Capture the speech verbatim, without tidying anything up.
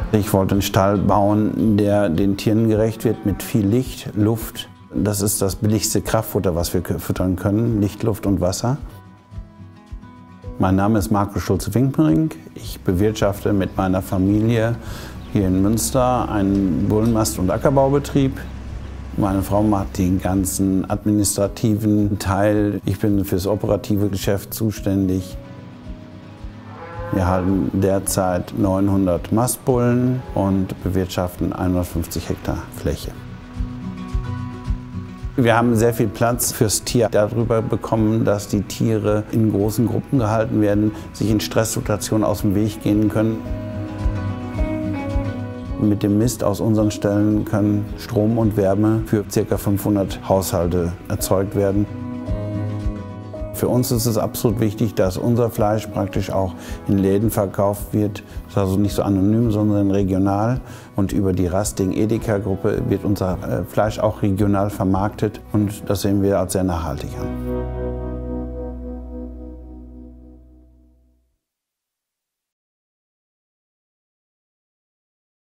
Ich wollte einen Stall bauen, der den Tieren gerecht wird, mit viel Licht, Luft. Das ist das billigste Kraftfutter, was wir füttern können, Licht, Luft und Wasser. Mein Name ist Markus Schulze-Winkelring. Ich bewirtschafte mit meiner Familie hier in Münster einen Bullenmast- und Ackerbaubetrieb. Meine Frau macht den ganzen administrativen Teil. Ich bin für das operative Geschäft zuständig. Wir halten derzeit neunhundert Mastbullen und bewirtschaften hundertfünfzig Hektar Fläche. Wir haben sehr viel Platz fürs Tier darüber bekommen, dass die Tiere in großen Gruppen gehalten werden, sich in Stresssituationen aus dem Weg gehen können. Mit dem Mist aus unseren Ställen können Strom und Wärme für ca. fünfhundert Haushalte erzeugt werden. Für uns ist es absolut wichtig, dass unser Fleisch praktisch auch in Läden verkauft wird. Das ist also nicht so anonym, sondern regional. Und über die Rasting-Edeka-Gruppe wird unser Fleisch auch regional vermarktet. Und das sehen wir als sehr nachhaltig an.